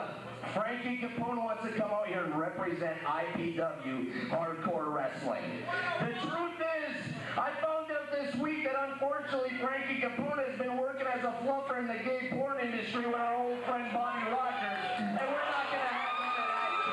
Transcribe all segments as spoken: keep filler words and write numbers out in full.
uh, Frankie Capone wants to come out here and represent I P W Hardcore Wrestling. The truth is, I found out this week that unfortunately Frankie Capone has been working as a fluffer in the gay porn industry with our old friend Bobby Rogers, and we're not going to have none of that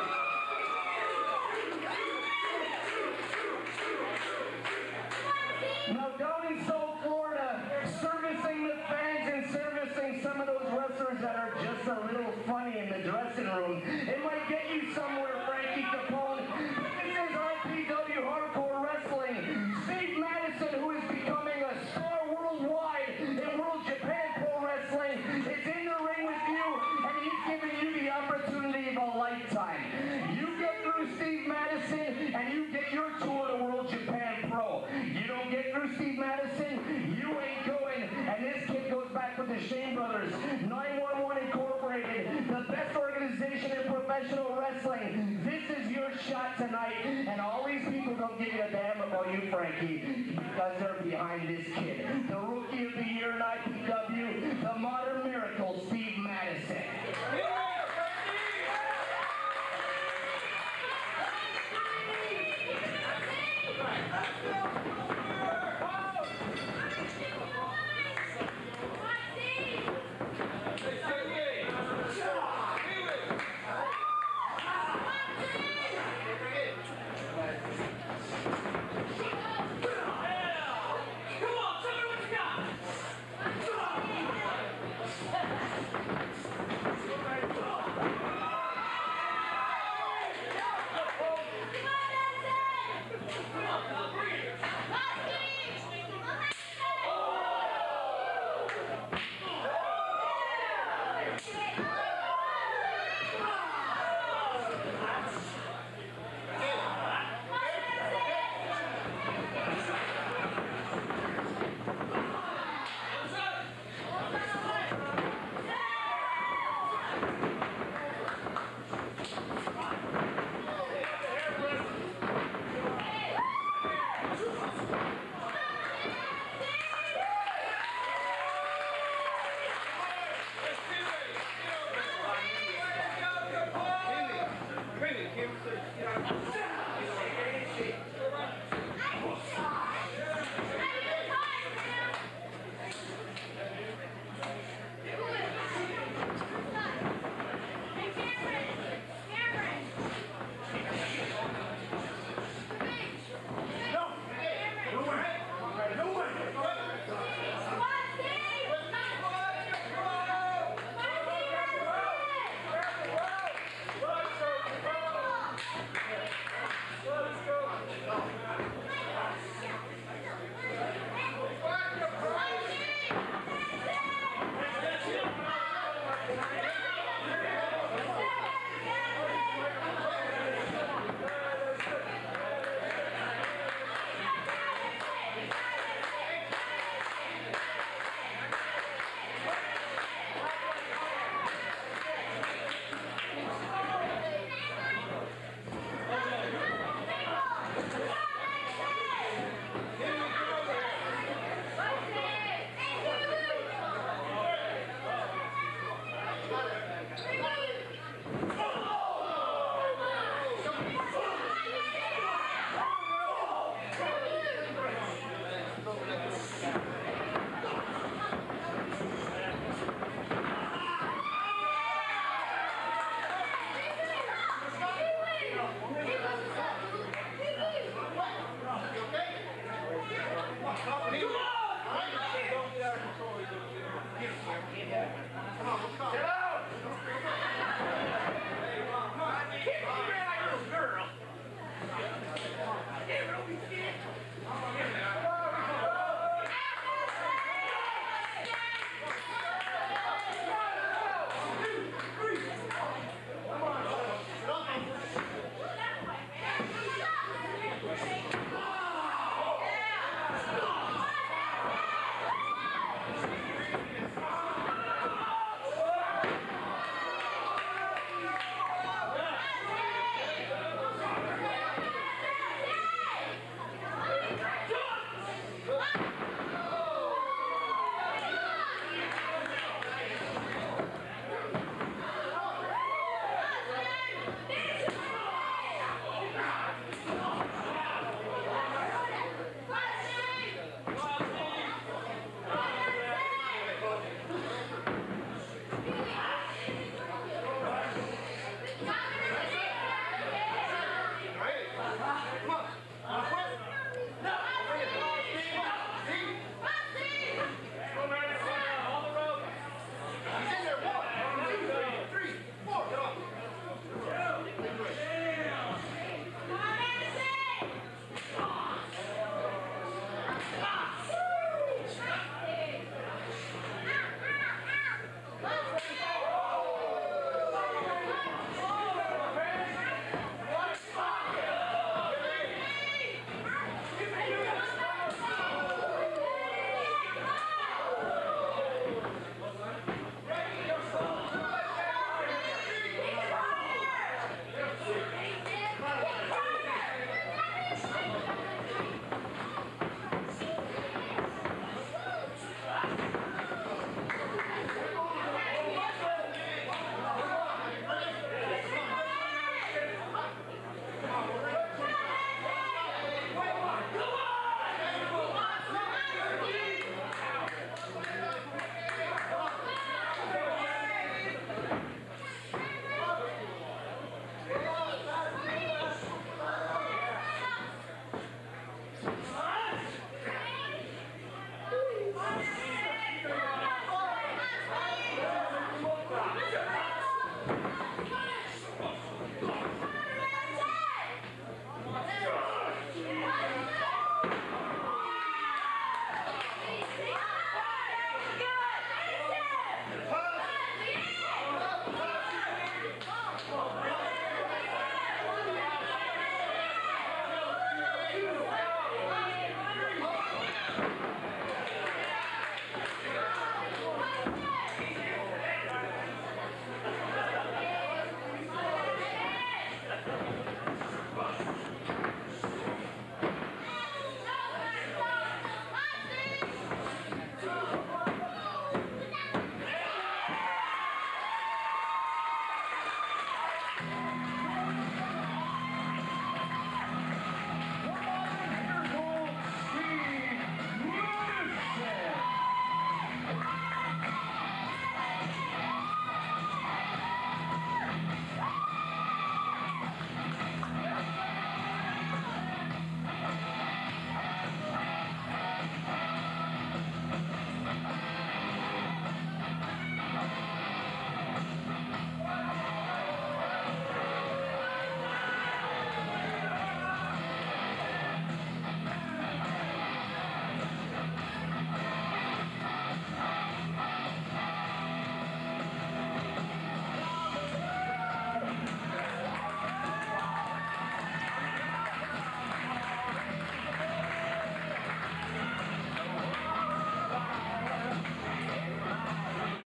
shit. Now down in South Florida, servicing the fans and servicing some of those wrestlers that are just a little funny in the dressing room, it might get you somewhere, Frankie Capone. But this is I P W Hardcore Wrestling. Steve Madison, who is becoming a star worldwide in World Japan Pro Wrestling, is in the ring with you, and he's giving you the opportunity of a lifetime. You get through Steve Madison, and you get your tour to World Japan Pro. You don't get through Steve Madison, you ain't going, and this kid goes back with the Shane Brothers, nine one one Incorporated, the best organization in professional wrestling. This is your shot tonight, and all these people don't give you a damn about you, Frankie, because they're behind this kid. The Rookie of the Year in I P